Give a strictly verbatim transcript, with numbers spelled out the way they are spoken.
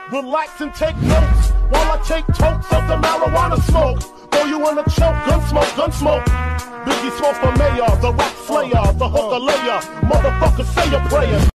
Relax and take notes while I take totes of the marijuana smoke. Throw you in a choke, gun smoke, gun smoke. Biggie Smoke for mayor, the rap slayer, the hooker layer. Motherfucker, say a prayer.